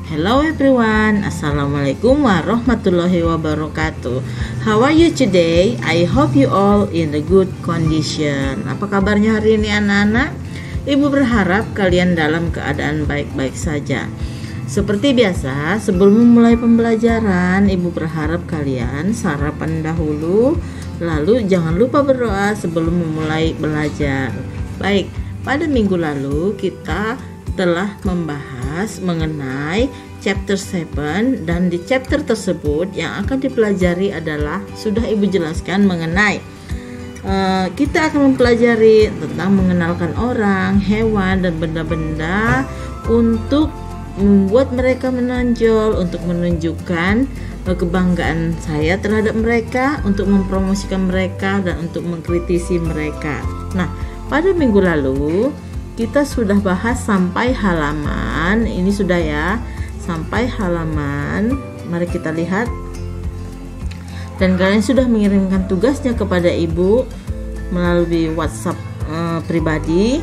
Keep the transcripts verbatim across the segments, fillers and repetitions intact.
Hello everyone, Assalamualaikum warahmatullahi wabarakatuh. How are you today? I hope you all in the good condition. Apa kabarnya hari ini anak-anak? Ibu berharap kalian dalam keadaan baik-baik saja. Seperti biasa, sebelum memulai pembelajaran, Ibu berharap kalian sarapan dahulu, lalu jangan lupa berdoa sebelum memulai belajar. Baik, pada minggu lalu kita telah membahas mengenai chapter tujuh, dan di chapter tersebut yang akan dipelajari adalah sudah Ibu jelaskan mengenai uh, kita akan mempelajari tentang mengenalkan orang, hewan, dan benda-benda untuk membuat mereka menonjol, untuk menunjukkan uh, kebanggaan saya terhadap mereka, untuk mempromosikan mereka, dan untuk mengkritisi mereka. Nah, pada minggu lalu kita sudah bahas sampai halaman ini, sudah ya, sampai halaman, mari kita lihat. Dan kalian sudah mengirimkan tugasnya kepada Ibu melalui WhatsApp eh, pribadi.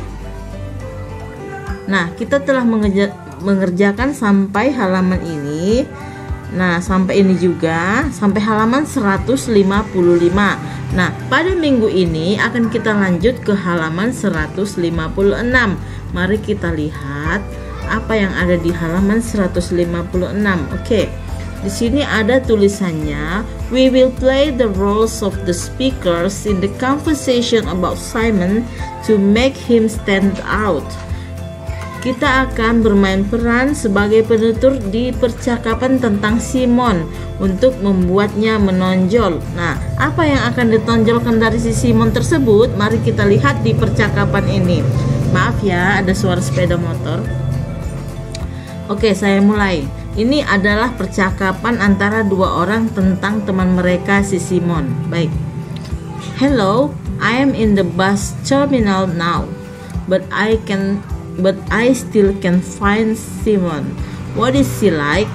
Nah, kita telah mengeja, mengerjakan sampai halaman ini. Nah, sampai ini juga, sampai halaman seratus lima puluh lima. Nah, pada minggu ini akan kita lanjut ke halaman seratus lima puluh enam. Mari kita lihat apa yang ada di halaman seratus lima puluh enam. Oke. Di sini ada tulisannya, we will play the roles of the speakers in the conversation about Simon to make him stand out. Kita akan bermain peran sebagai penutur di percakapan tentang Simon untuk membuatnya menonjol. Nah, apa yang akan ditonjolkan dari si Simon tersebut? Mari kita lihat di percakapan ini. Maaf ya, ada suara sepeda motor. Oke, saya mulai. Ini adalah percakapan antara dua orang tentang teman mereka, si Simon. Baik. Hello, I am in the bus terminal now, but I can But I still can find Simon. What is he like?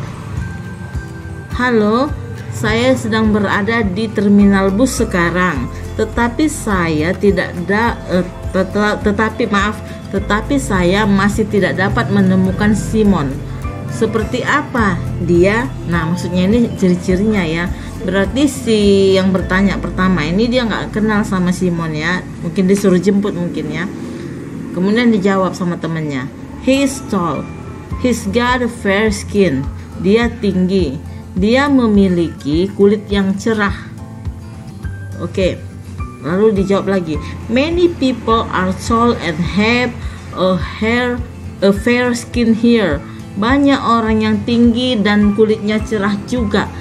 Halo, saya sedang berada di terminal bus sekarang. Tetapi saya tidak da, uh, tet- tetapi maaf, tetapi saya masih tidak dapat menemukan Simon. Seperti apa dia? Nah, maksudnya ini ciri-cirinya ya. Berarti si yang bertanya pertama ini dia nggak kenal sama Simon ya. Mungkin disuruh jemput mungkin ya. Kemudian dijawab sama temannya, he is tall, he's got a fair skin. Dia tinggi, dia memiliki kulit yang cerah. Oke, lalu dijawab lagi, many people are tall and have a hair, a fair skin here. Banyak orang yang tinggi dan kulitnya cerah juga.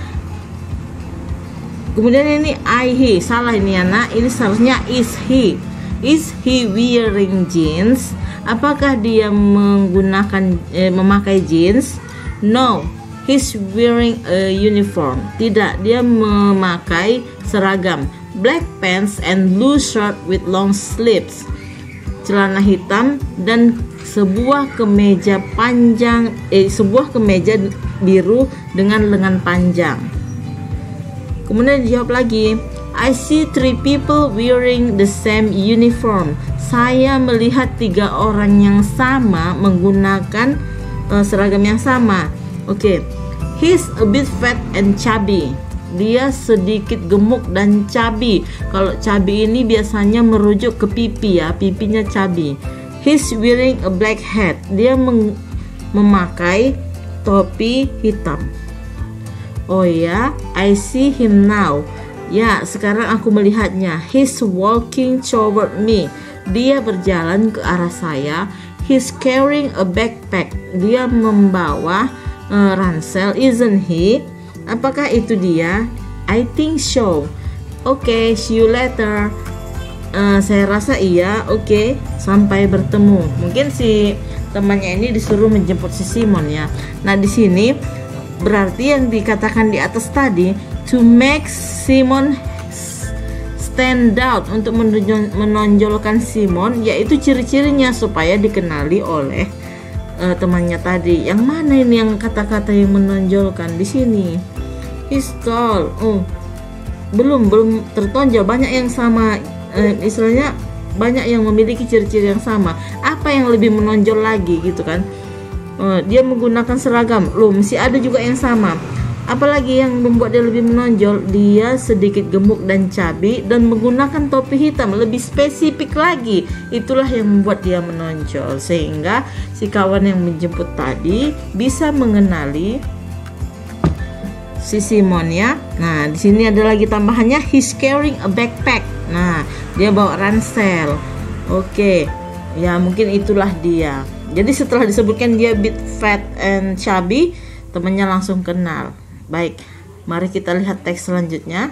Kemudian ini I, he, salah ini anak, ini seharusnya is he. Is he wearing jeans? Apakah dia menggunakan eh, memakai jeans? No, he's wearing a uniform. Tidak, dia memakai seragam. Black pants and blue shirt with long sleeves. Celana hitam dan sebuah kemeja panjang, eh, sebuah kemeja biru dengan lengan panjang. Kemudian dijawab lagi, I see three people wearing the same uniform. Saya melihat tiga orang yang sama menggunakan uh, seragam yang sama. Oke, okay. He's a bit fat and chubby. Dia sedikit gemuk dan chubby. Kalau chubby ini biasanya merujuk ke pipi ya, pipinya chubby. He's wearing a black hat. Dia mem- memakai topi hitam. Oh ya, I see him now. Ya, sekarang aku melihatnya. He's walking toward me. Dia berjalan ke arah saya. He's carrying a backpack. Dia membawa uh, ransel, isn't he? Apakah itu dia? I think so. Oke, okay, see you later. Uh, saya rasa iya. Oke, okay, sampai bertemu. Mungkin si temannya ini disuruh menjemput si Simon ya. Nah, di sini berarti yang dikatakan di atas tadi, to make Simon stand out, untuk menonjolkan Simon, yaitu ciri-cirinya supaya dikenali oleh uh, temannya tadi. Yang mana ini yang kata-kata yang menonjolkan di sini? He's tall. Oh, belum belum tertonjol. Banyak yang sama, uh, istilahnya banyak yang memiliki ciri-ciri yang sama. Apa yang lebih menonjol lagi gitu kan? uh, dia menggunakan seragam. Loh, masih ada juga yang sama. Apalagi yang membuat dia lebih menonjol, dia sedikit gemuk dan cabi dan menggunakan topi hitam, lebih spesifik lagi. Itulah yang membuat dia menonjol, sehingga si kawan yang menjemput tadi bisa mengenali si Simon ya. Nah, di sini ada lagi tambahannya, he's carrying a backpack. Nah, dia bawa ransel. Oke, ya mungkin itulah dia. Jadi setelah disebutkan dia bit fat and chubby, temannya langsung kenal. Baik, mari kita lihat teks selanjutnya.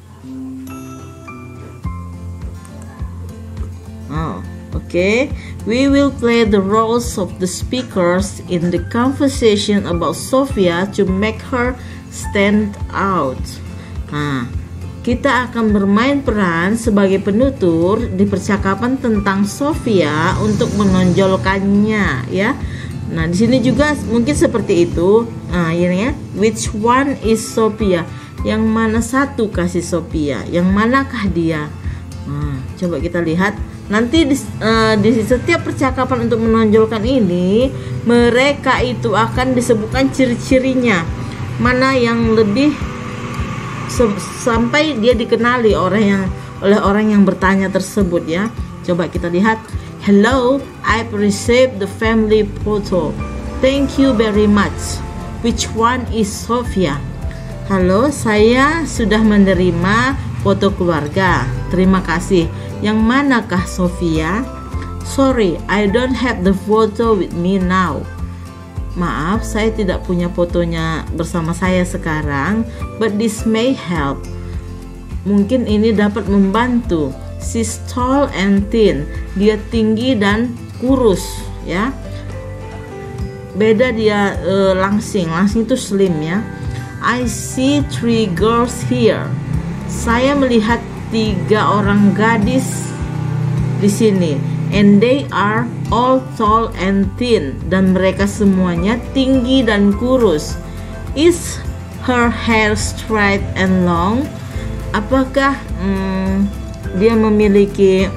Oh, oke. Okay. We will play the roles of the speakers in the conversation about Sophia to make her stand out. Nah, kita akan bermain peran sebagai penutur di percakapan tentang Sophia untuk menonjolkannya, ya. Nah, di sini juga mungkin seperti itu. Nah, ini ya. Which one is Sophia? Yang mana satu kasih Sophia? Yang manakah dia? Nah, coba kita lihat. Nanti di, uh, di setiap percakapan untuk menonjolkan ini, mereka itu akan disebutkan ciri-cirinya. Mana yang lebih sampai dia dikenali orang yang oleh orang yang bertanya tersebut ya. Coba kita lihat. Hello, I've received the family photo. Thank you very much. Which one is Sophia? Halo, saya sudah menerima foto keluarga. Terima kasih. Yang manakah Sophia? Sorry, I don't have the photo with me now. Maaf, saya tidak punya fotonya bersama saya sekarang. But this may help. Mungkin ini dapat membantu. She's tall and thin. Dia tinggi dan kurus, ya. Beda dia uh, langsing. Langsing itu slim ya. I see three girls here. Saya melihat tiga orang gadis di sini. And they are all tall and thin. Dan mereka semuanya tinggi dan kurus. Is her hair straight and long? Apakah hmm, dia memiliki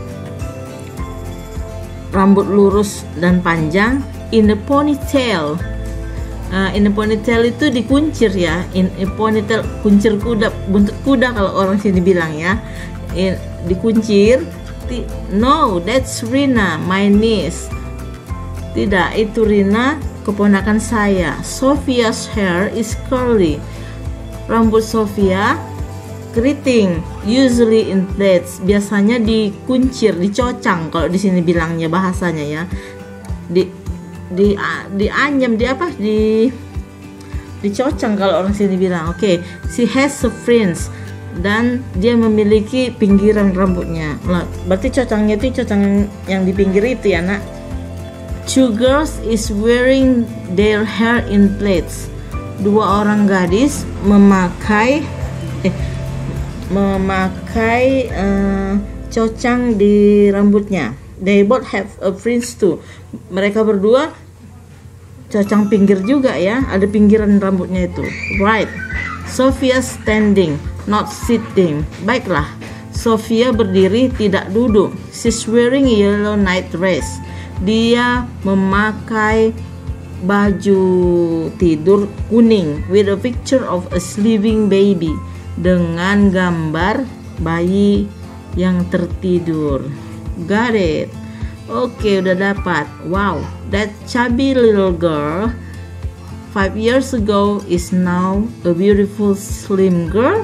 rambut lurus dan panjang? In a ponytail. Uh, in a ponytail itu dikuncir ya. In a ponytail, kuncir kuda, buntut kuda kalau orang sini bilang ya. In, dikuncir. No, that's Rina, my niece. Tidak, itu Rina, keponakan saya. Sophia's hair is curly. Rambut Sophia keriting, usually in plaits, biasanya dikuncir, dicocang kalau di sini bilangnya bahasanya ya. Di di dianyam, di apa? Di dicocang kalau orang sini bilang. Oke, okay. She has a fringe dan dia memiliki pinggiran rambutnya. Nah, berarti cocangnya itu cocang yang di pinggir itu ya, Nak. Two girls is wearing their hair in plaits. Dua orang gadis memakai eh memakai uh, cocang di rambutnya. They both have a fringe too. Mereka berdua cocang pinggir juga ya, ada pinggiran rambutnya itu. Right. Sophia standing, not sitting. Baiklah, Sophia berdiri, tidak duduk. She's wearing a yellow night dress. Dia memakai baju tidur kuning with a picture of a sleeping baby, dengan gambar bayi yang tertidur. Got it. Oke, udah dapat. Wow, that chubby little girl five years ago is now a beautiful slim girl.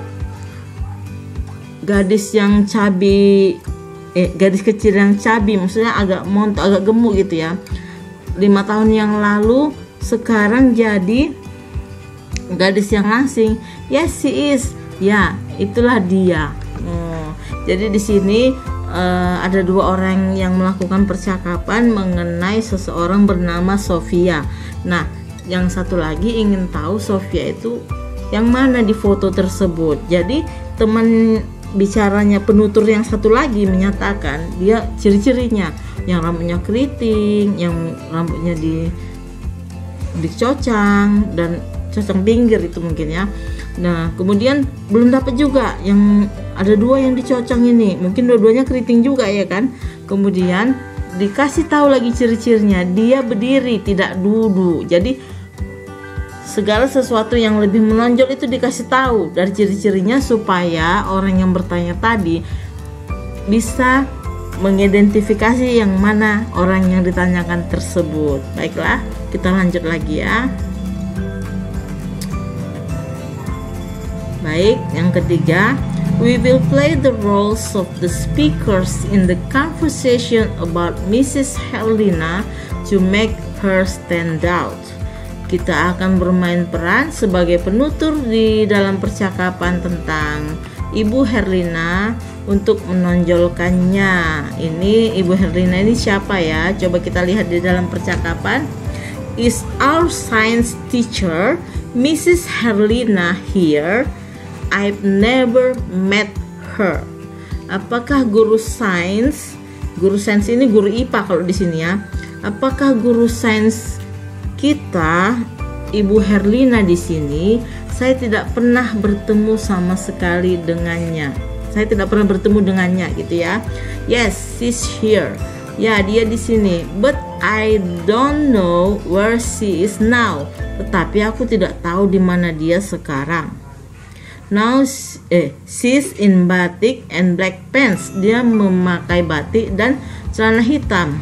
Gadis yang chubby, eh gadis kecil yang chubby, maksudnya agak montok, agak gemuk gitu ya. Lima tahun yang lalu sekarang jadi gadis yang langsing. Yes, she is. Ya, itulah dia. Oh, jadi di sini uh, ada dua orang yang melakukan percakapan mengenai seseorang bernama Sophia. Nah, yang satu lagi ingin tahu Sophia itu yang mana di foto tersebut. Jadi teman bicaranya penutur yang satu lagi menyatakan dia ciri-cirinya, yang rambutnya keriting, yang rambutnya di dicocang dan cocang pinggir itu mungkin ya. Nah, kemudian belum dapat juga yang ada dua yang dicocang ini. Mungkin dua-duanya keriting juga ya kan. Kemudian dikasih tahu lagi ciri-cirinya, dia berdiri tidak duduk. Jadi segala sesuatu yang lebih menonjol itu dikasih tahu dari ciri-cirinya supaya orang yang bertanya tadi bisa mengidentifikasi yang mana orang yang ditanyakan tersebut. Baiklah, kita lanjut lagi ya. Baik, yang ketiga, we will play the roles of the speakers in the conversation about Missus Herlina to make her stand out. Kita akan bermain peran sebagai penutur di dalam percakapan tentang Ibu Herlina untuk menonjolkannya. Ini Ibu Herlina ini siapa ya? Coba kita lihat di dalam percakapan. Is our science teacher Missus Herlina here? I've never met her. Apakah guru sains, guru sains ini guru I P A kalau di sini ya. Apakah guru sains kita, Ibu Herlina di sini? Saya tidak pernah bertemu sama sekali dengannya. Saya tidak pernah bertemu dengannya gitu ya. Yes, she's here. Ya, dia di sini. But I don't know where she is now. Tetapi aku tidak tahu di mana dia sekarang. Now eh, she's in batik and black pants. Dia memakai batik dan celana hitam.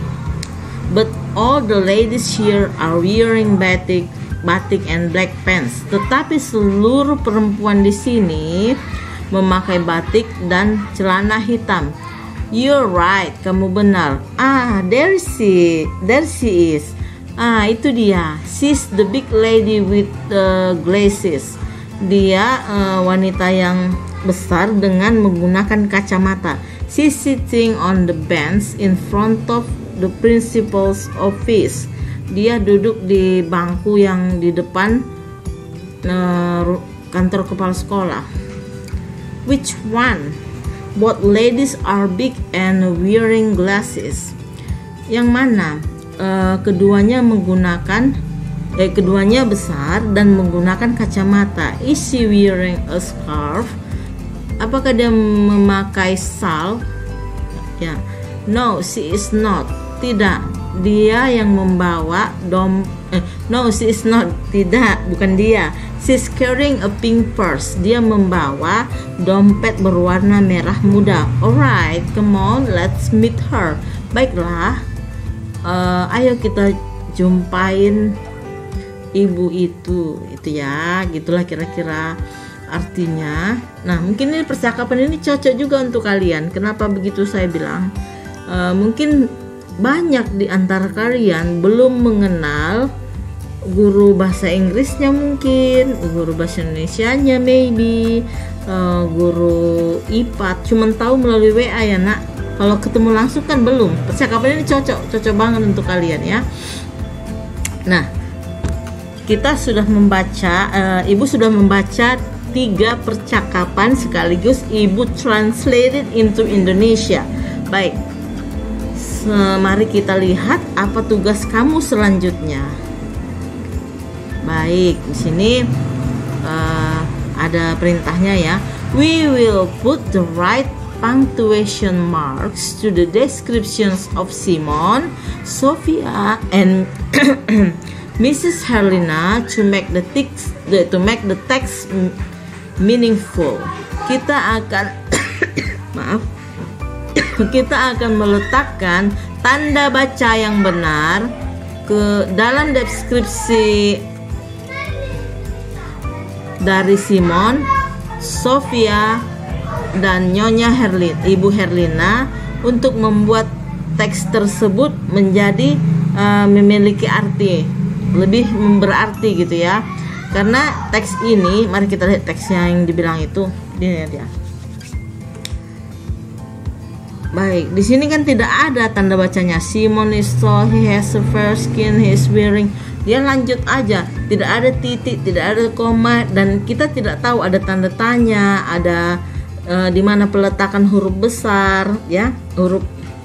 But all the ladies here are wearing batik, batik and black pants. Tetapi seluruh perempuan di sini memakai batik dan celana hitam. You're right, kamu benar. Ah, there she, there she is. Ah, itu dia. She's the big lady with the glasses. Dia uh, wanita yang besar dengan menggunakan kacamata. She's sitting on the bench in front of the principal's office. Dia duduk di bangku yang di depan uh, kantor kepala sekolah. Which one? Both ladies are big and wearing glasses. Yang mana? Uh, keduanya menggunakan Eh, keduanya besar dan menggunakan kacamata. Is she wearing a scarf? Apakah dia memakai sal? Ya, no, she is not. Tidak, dia yang membawa dom. Eh, no, she is not. Tidak, bukan dia. She's carrying a pink purse. Dia membawa dompet berwarna merah muda. Alright, come on, let's meet her. Baiklah, uh, ayo kita jumpain ibu itu, itu ya, gitulah kira-kira artinya. Nah, mungkin ini percakapan ini cocok juga untuk kalian. Kenapa begitu saya bilang? E, mungkin banyak di antara kalian belum mengenal guru bahasa Inggrisnya, mungkin guru bahasa Indonesianya, maybe e, guru I P A, cuman tahu melalui W A ya nak. Kalau ketemu langsung kan belum. Percakapan ini cocok, cocok banget untuk kalian ya. Nah, kita sudah membaca, uh, ibu sudah membaca tiga percakapan sekaligus ibu translated into Indonesia. Baik, mari kita lihat apa tugas kamu selanjutnya. Baik, di sini uh, ada perintahnya ya. We will put the right punctuation marks to the descriptions of Simon, Sophia, and Missus Herlina to make the text to make the text meaningful. Kita akan maaf kita akan meletakkan tanda baca yang benar ke dalam deskripsi dari Simon, Sophia, dan Nyonya Herlina, Ibu Herlina, untuk membuat teks tersebut menjadi uh, memiliki arti, lebih berarti gitu ya. Karena teks ini, mari kita lihat teksnya yang dibilang itu. Dia dia. Baik, di sini kan tidak ada tanda bacanya. Simon is tall, he has a fair skin, he is wearing. Dia lanjut aja, tidak ada titik, tidak ada koma, dan kita tidak tahu ada tanda tanya, ada uh, di mana peletakan huruf besar, ya, huruf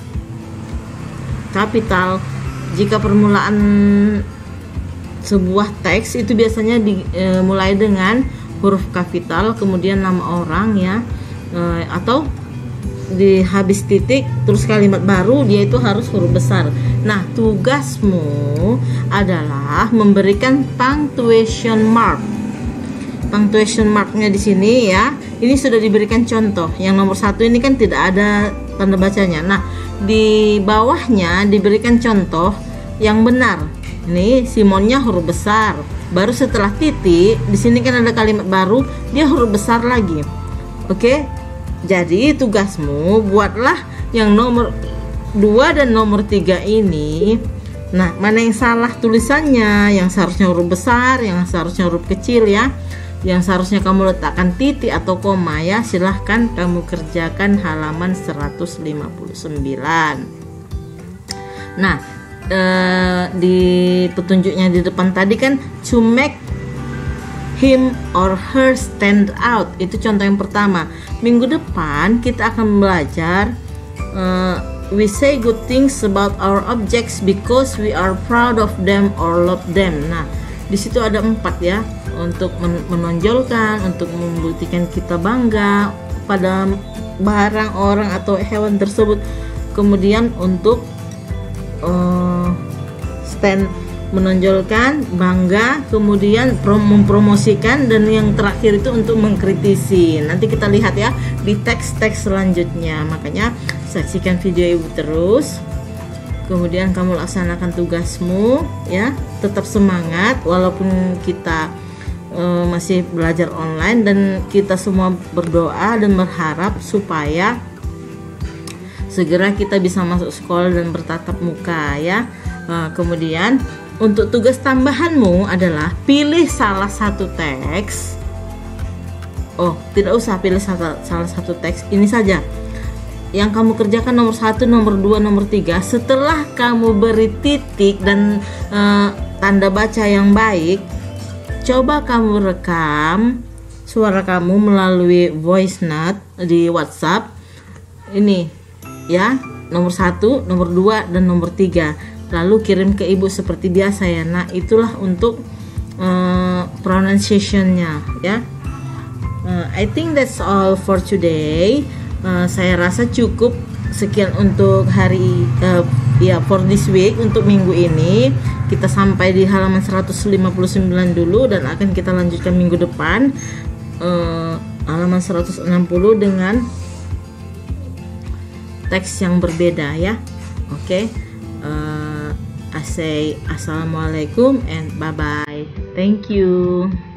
kapital. Jika permulaan sebuah teks itu biasanya dimulai dengan huruf kapital, kemudian nama orang ya, e, atau di habis titik terus kalimat baru, dia itu harus huruf besar. Nah, tugasmu adalah memberikan punctuation mark. Punctuation marknya di sini ya. Ini sudah diberikan contoh. Yang nomor satu ini kan tidak ada tanda bacanya. Nah, di bawahnya diberikan contoh yang benar. Ini Simonnya huruf besar. Baru setelah titik, di sini kan ada kalimat baru, dia huruf besar lagi. Oke? Jadi tugasmu buatlah yang nomor dua dan nomor tiga ini. Nah, mana yang salah tulisannya? Yang seharusnya huruf besar, yang seharusnya huruf kecil ya. Yang seharusnya kamu letakkan titik atau koma ya. Silahkan kamu kerjakan halaman seratus lima puluh sembilan. Nah, eh, di petunjuknya di depan tadi kan to make him or her stand out, itu contoh yang pertama. Minggu depan kita akan belajar uh, we say good things about our objects because we are proud of them or love them. Nah, di situ ada empat ya, untuk menonjolkan, untuk membuktikan kita bangga pada barang, orang atau hewan tersebut. Kemudian untuk uh, stand, menonjolkan, bangga, kemudian prom mempromosikan, dan yang terakhir itu untuk mengkritisi. Nanti kita lihat ya di teks-teks selanjutnya. Makanya saksikan video ibu terus, kemudian kamu laksanakan tugasmu ya. Tetap semangat walaupun kita uh, masih belajar online, dan kita semua berdoa dan berharap supaya segera kita bisa masuk sekolah dan bertatap muka ya. Uh, kemudian untuk tugas tambahanmu adalah pilih salah satu teks. Oh, tidak usah pilih salah, salah satu teks, ini saja yang kamu kerjakan, nomor satu, nomor dua, nomor tiga. Setelah kamu beri titik dan e, tanda baca yang baik, coba kamu rekam suara kamu melalui voice note di WhatsApp. Ini ya, nomor satu, nomor dua, dan nomor tiga. Lalu kirim ke ibu seperti biasa ya. Nah, itulah untuk uh, pronunciation-nya ya. uh, I think that's all for today. uh, Saya rasa cukup sekian untuk hari uh, ya, for this week. Untuk minggu ini kita sampai di halaman seratus lima puluh sembilan dulu, dan akan kita lanjutkan minggu depan uh, halaman seratus enam puluh dengan teks yang berbeda ya. Oke, okay. uh, I say assalamualaikum and bye bye. Thank you.